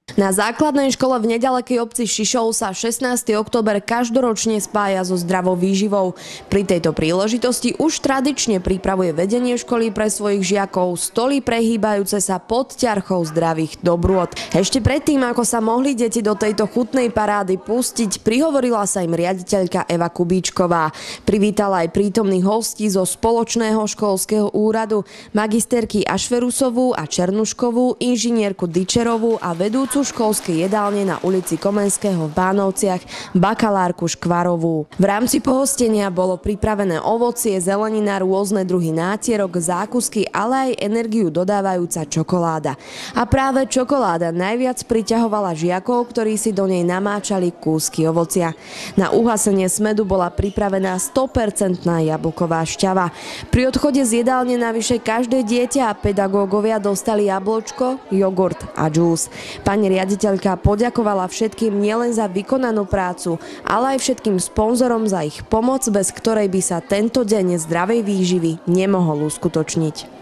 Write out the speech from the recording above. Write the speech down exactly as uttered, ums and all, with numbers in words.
Na základnej škole v nedalekej obci Šišov sa šestnásteho október každoročne spája so zdravou výživou. Pri tejto príležitosti už tradične pripravuje vedenie školy pre svojich žiakov stoly prehýbajúce sa pod ťarchou zdravých dobrôt. Ešte predtým, ako sa mohli deti do tejto chutnej parády pustiť, prihovorila sa im riaditeľka Eva Kubíčková. Privítala aj prítomných hostí zo spoločného školského úradu, magisterky Ašverusovú a Černuškovú, inžinierku Dičerovú a vedúcu školskej jedálne na ulici Komenského v Bánovciach bakalárku Škvarovú. V rámci pohostenia bolo pripravené ovocie, zelenina, rôzne druhy nátierok, zákusky, ale aj energiu dodávajúca čokoláda. A práve čokoláda najviac priťahovala žiakov, ktorí si do nej namáčali kúsky ovocia. Na uhasenie smedu bola pripravená sto percent jablková šťava. Pri odchode z jedálne navyše každé dieťa a pedagógovia dostali jablčko, jogurt a džús. Pani riaditeľka poďakovala všetkým nielen za vykonanú prácu, ale aj všetkým sponzorom za ich pomoc, bez ktorej by sa tento deň zdravej výživy nemohol uskutočniť.